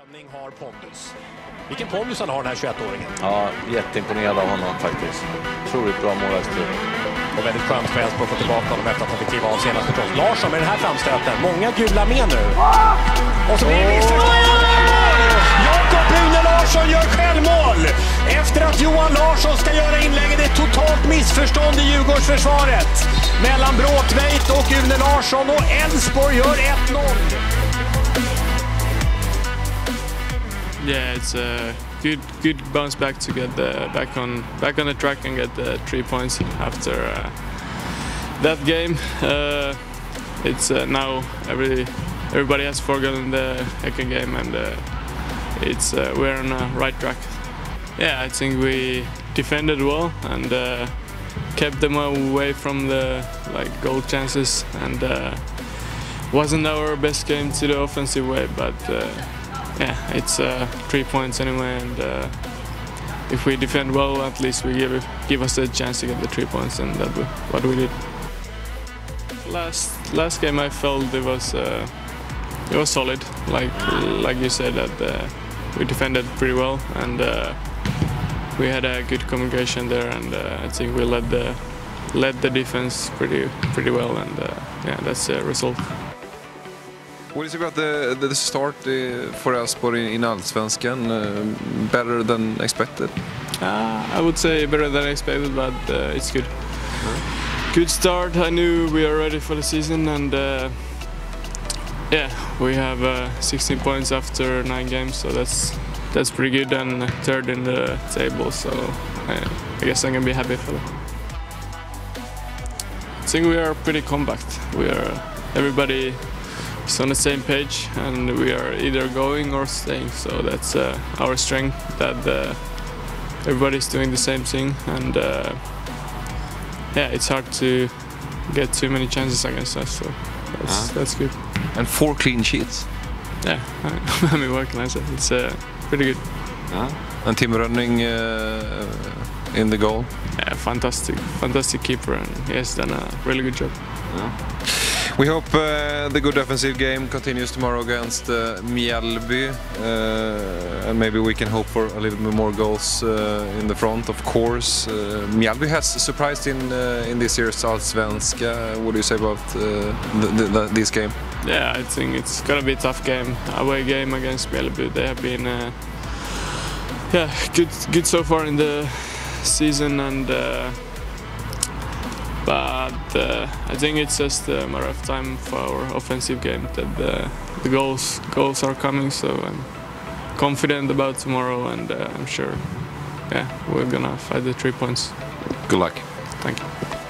Rönning har pondus. Vilken pondus han har, den här 21-åringen. Ja, jätteimponerad av honom faktiskt. Otroligt bra målvaktstur. Och väldigt skönt för Elfsborg att få tillbaka honom efter att han fick kliva av senast förstås. Larsson med den här framstöten. Många gula med nu. Och så blir det missförstånd! Jakob Une Larsson gör självmål! Efter att Johan Larsson ska göra inlägget, ett totalt missförstånd i Djurgårdsförsvaret. Mellan Bråtveit och Une Larsson, och Elfsborg gör 1-0. Yeah, it's a good bounce back to get back on the track and get 3 points after that game. It's now everybody has forgotten the Häcken game, and we're on a right track. Yeah, I think we defended well and kept them away from the goal chances, and wasn't our best game to the offensive way, but. Yeah, it's 3 points anyway, and if we defend well, at least we give us a chance to get the 3 points, and that's what we did. Last game I felt it was solid, like you said, that we defended pretty well, and we had a good communication there, and I think we led the defense pretty well, and yeah, that's the result. What do you say about the start for Elfsborg in Allsvenskan? Better than expected? I would say better than expected, but it's good. Good start. I knew we are ready for the season, and yeah, we have 16 points after 9 games, so that's pretty good, and third in the table. So I guess I'm gonna be happy for that. I think we are pretty compact. Everybody. It's on the same page, and we are either going or staying, so that's our strength, that everybody's doing the same thing, and yeah, it's hard to get too many chances against us, so that's good. And 4 clean sheets. Yeah, I mean, what can I say? It's pretty good. And Tim Rönning in the goal. Yeah, fantastic keeper, and he has done a really good job. We hope the good offensive game continues tomorrow against Mjällby, and maybe we can hope for a little bit more goals in the front, of course. Mjällby has surprised in this year's Allsvenska. What do you say about this game? Yeah, I think it's gonna be a tough game, away game against Mjällby. They have been yeah, good so far in the season, and but I think it's just a matter of time for our offensive game that the goals are coming. So I'm confident about tomorrow, and I'm sure, yeah, we're gonna fight the 3 points. Good luck. Thank you.